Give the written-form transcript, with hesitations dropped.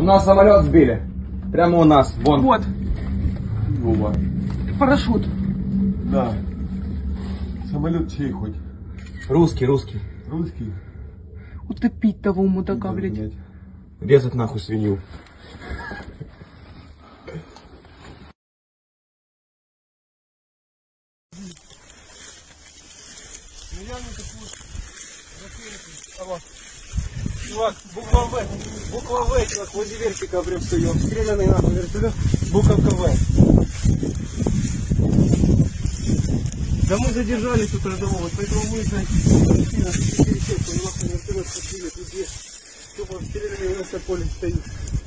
нас самолет сбили. Прямо у нас. Вон. Вот. Вова. Парашют. Да. Самолет чей хоть? Русский. Русский? Утопить того мудака, блядь. Резать нахуй свинью. Чувак, буква В, чувак, возле вертика прям стою. Обстрелянный нахуй вертолет, буковка В. Да мы задержались тут родового, поэтому мы, блядь, сильно пересечку, нахуй вертолет подбили, тут есть. Тупо обстрелянный у нас на поле стоит.